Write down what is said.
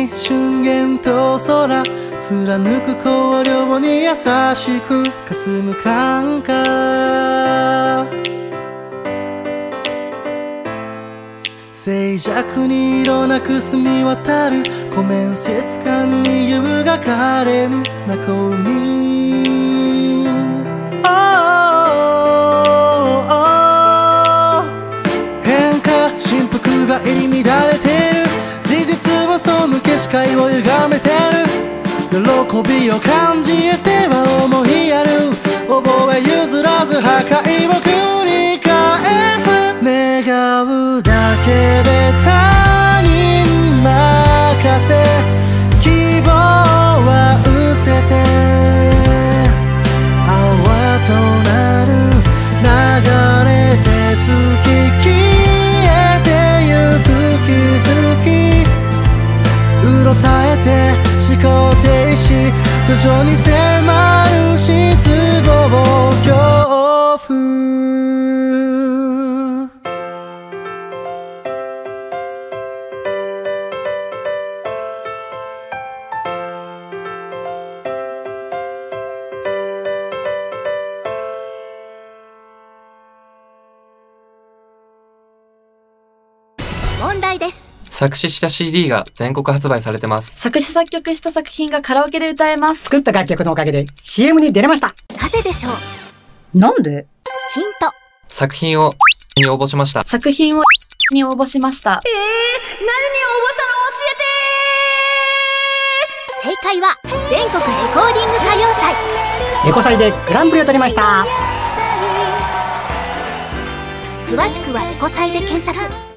瞬間と空貫く光量に優しく霞む感覚、静寂に色なく澄み渡る湖面節感に優がかれんな海、変化振幅が入り乱れてる、事実は背け視界を歪めてる、喜びを感じては思いやる、覚え譲らず破壊を繰り返す、願うだけで他人任せ、希望は失せて泡となる流れて月消えてゆく気づき、うろたえて思考停止、徐々に迫る失望恐怖、 問題です。 作詞した CD が全国発売されてます。 作詞作曲した作品がカラオケで歌えます。 作った楽曲のおかげで CM に出れました。 なぜでしょう。 なんで？ ヒント。 作品をに応募しました。 作品をに応募しました。 何に応募したの？教えて。正解は全国レコーディング歌謡祭。 レコ祭でグランプリを取りました。 詳しくはレコ祭で検索。